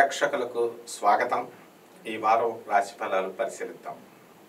ప్రేక్షకులకు స్వాగతం. ఈ వారం రాశి ఫలాలు పరిశీలిద్దాం.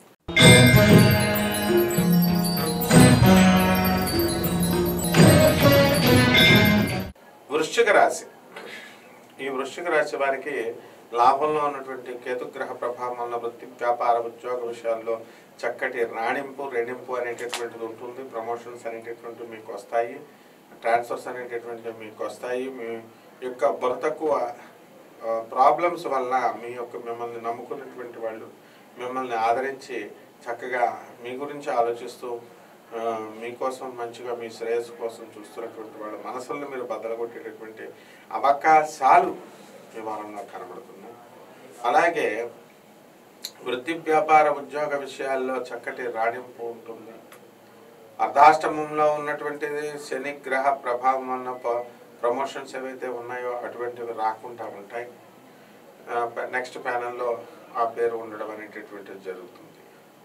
వృశ్చిక రాశి. ఈ వృశ్చిక రాశి వారికి లాభంలో ఉన్నటువంటి కేతుగ్రహ ప్రభావం వల్ల వృత్తి, వ్యాపార, ఉద్యోగ విషయాల్లో చక్కటి రెణింపు అనేటటువంటిది ఉంటుంది. ప్రమోషన్స్ అనేటటువంటివి మీకు వస్తాయి, ట్రాన్స్ఫర్స్ అనేటటువంటివి మీకు వస్తాయి. మీ యొక్క బుర్ర తక్కువ ప్రాబ్లమ్స్ వల్ల మిమ్మల్ని నమ్ముకున్నటువంటి వాళ్ళు మిమ్మల్ని ఆదరించి చక్కగా మీ గురించి ఆలోచిస్తూ మీకోసం మంచిగా మీ శ్రేయస్సు కోసం చూస్తున్నటువంటి వాళ్ళ మనసులను మీరు బద్దలగొట్టేటటువంటి అవకాశాలు ఈ వారంలో కనబడుతున్నాయి. అలాగే వృత్తి, వ్యాపార, ఉద్యోగ విషయాల్లో చక్కటి రాణింపు ఉంటుంది. అర్ధాష్టమంలో ఉన్నటువంటిది శని గ్రహ ప్రభావం వల్ల ప్రమోషన్స్ ఏవైతే ఉన్నాయో అటువంటివి రాకుండా ఉంటాయి. నెక్స్ట్ ప్యానల్లో ఆ పేరు ఉండడం అనేటటువంటిది జరుగుతుంది.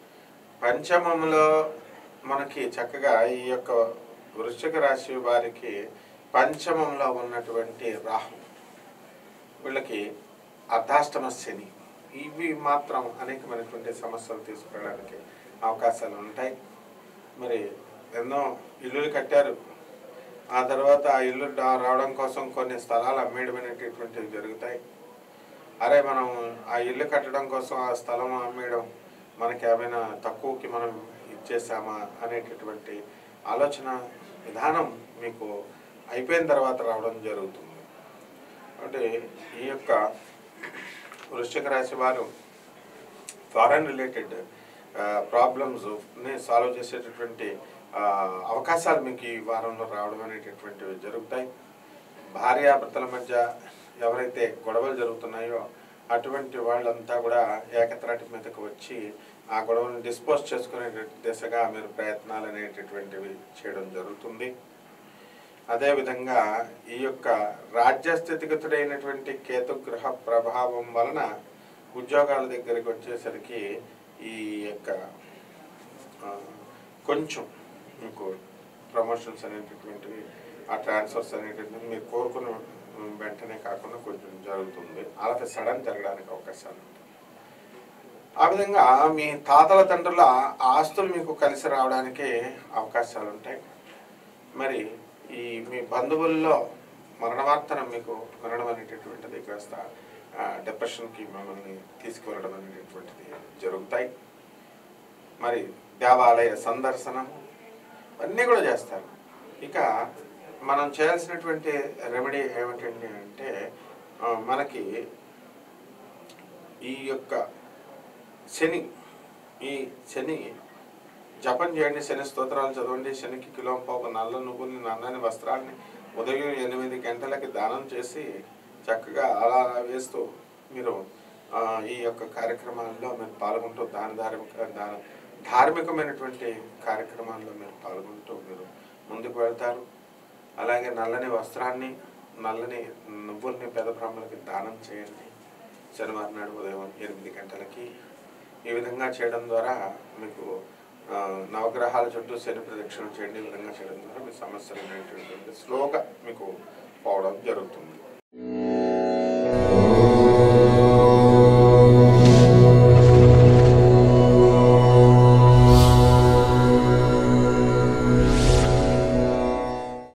పంచమంలో మనకి చక్కగా ఈ యొక్క వృశ్చిక రాశి వారికి పంచమంలో ఉన్నటువంటి రాహు, వీళ్ళకి అర్ధాష్టమ శని, ఇవి మాత్రం అనేకమైనటువంటి సమస్యలు తీసుకురావడానికి అవకాశాలు ఉంటాయి. మరి ఎన్నో ఇల్లులు కట్టారు, ఆ తర్వాత ఆ ఇల్లు రావడం కోసం కొన్ని స్థలాలు అమ్మేయడం అనేటటువంటివి జరుగుతాయి. అరే మనం ఆ ఇల్లు కట్టడం కోసం ఆ స్థలం అమ్మేయడం మనకి ఏమైనా తక్కువకి మనం ఇచ్చేసామా అనేటటువంటి ఆలోచన విధానం మీకు అయిపోయిన తర్వాత రావడం జరుగుతుంది. అంటే ఈ యొక్క వృశ్చిక రాశి వారు ఫారెన్ రిలేటెడ్ ప్రాబ్లమ్స్ని సాల్వ్ చేసేటటువంటి అవకాశాలు మీకు ఈ వారంలో రావడం అనేటటువంటివి జరుగుతాయి. భార్యాభర్తల మధ్య ఎవరైతే గొడవలు జరుగుతున్నాయో అటువంటి వాళ్ళంతా కూడా ఏకత్రాటి మీదకు వచ్చి ఆ గొడవలను డిస్పోజ్ చేసుకునే దిశగా మీరు ప్రయత్నాలు అనేటటువంటివి చేయడం జరుగుతుంది. అదేవిధంగా ఈ యొక్క రాజ్యస్థితిగతుడైనటువంటి కేతుగ్రహ ప్రభావం వలన ఉద్యోగాల దగ్గరికి వచ్చేసరికి ఈ యొక్క కొంచెం మీకు ప్రమోషన్స్ అనేటటువంటివి, ఆ ట్రాన్స్ఫర్స్ అనేటటువంటివి మీరు కోరుకున్న వెంటనే కాకుండా కొంచెం జరుగుతుంది. అలాగే సడన్ జరగడానికి అవకాశాలు ఉంటాయి. ఆ విధంగా మీ తాతల తండ్రుల ఆస్తులు మీకు కలిసి రావడానికి అవకాశాలు ఉంటాయి. మరి ఈ మీ బంధువుల్లో మరణవార్తను మీకు వినడం అనేటటువంటిది కాస్త డిప్రెషన్కి మిమ్మల్ని తీసుకువెళ్ళడం అనేటటువంటిది జరుగుతాయి. మరి దేవాలయ సందర్శనం అన్నీ కూడా చేస్తారు. ఇక మనం చేయాల్సినటువంటి రెమెడీ ఏమిటండి అంటే మనకి ఈ యొక్క శని జపం చేయండి, శని స్తోత్రాలు చదవండి, శనికి కిలోంపావు నల్ల నువ్వుల్ని, నల్లని వస్త్రాలని ఉదయం 8 గంటలకి దానం చేసి చక్కగా అలా వేస్తూ మీరు ఈ యొక్క కార్యక్రమాల్లో మీరు పాల్గొంటూ ధార్మికమైనటువంటి కార్యక్రమాల్లో మీరు పాల్గొంటూ మీరు ముందుకు వెళ్తారు. అలాగే నల్లని వస్త్రాన్ని, నల్లని నువ్వుల్ని పేద బ్రాహ్మణులకి దానం చేయండి శనివారం నాడు ఉదయం 8 గంటలకి. ఈ విధంగా చేయడం ద్వారా మీకు నవగ్రహాల చుట్టూ శని ప్రదక్షిణ చేయండి. ఈ విధంగా చేయడం ద్వారా మీ సమస్యలు అనేటువంటి స్లోగా మీకు పోవడం జరుగుతుంది.